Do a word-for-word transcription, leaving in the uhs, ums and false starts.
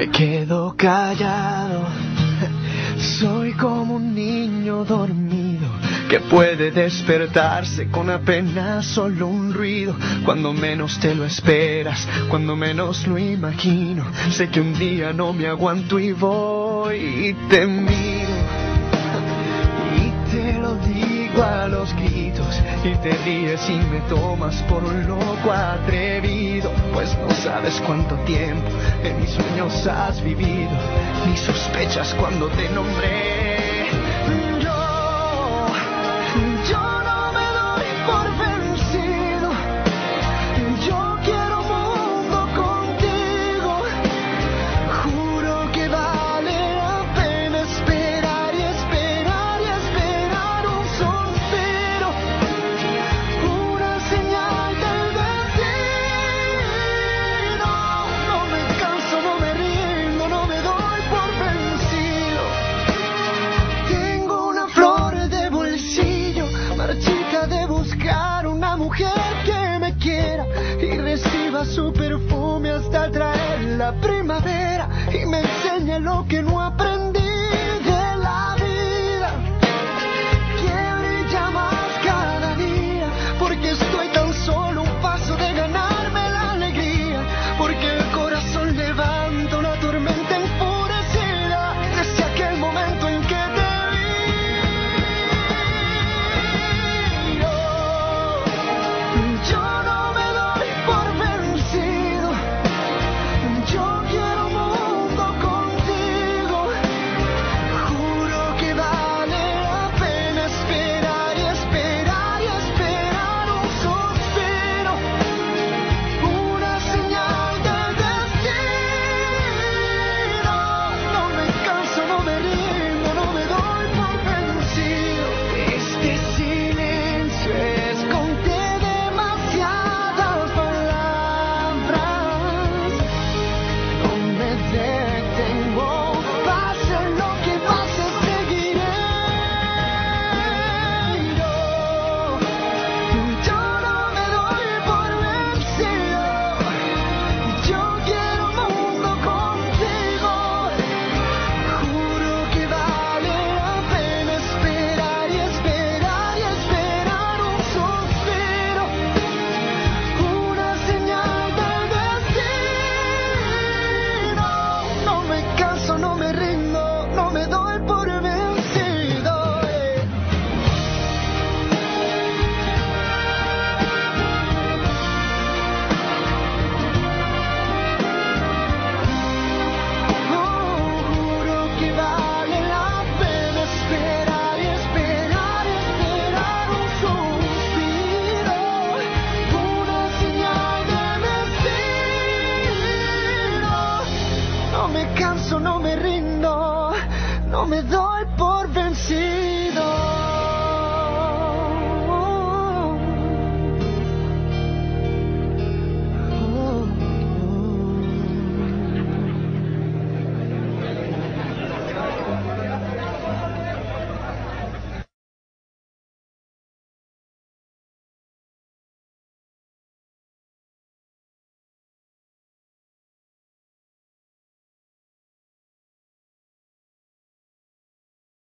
Me quedo callado, soy como un niño dormido que puede despertarse con apenas solo un ruido. Cuando menos te lo esperas, cuando menos lo imagino, sé que un día no me aguanto y voy y te miro y te lo digo a los gritos, y te ríes y me tomas por un loco atrevido, pues no sabes cuánto tiempo en mis sueños has vivido, ni sospechas cuando te nombré. Yo, yo no me doy por vencido, yo quiero un mundo contigo, juro que vale la pena esperar y esperar y esperar un suspiro, una señal del destino. No me canso, no me rindo, no me doy por vencido. Tengo una flor de bolsillo, marchita de buscar una mujer que me quiera y reciba su perfume hasta traer la primavera y me enseñe lo que no aprendí.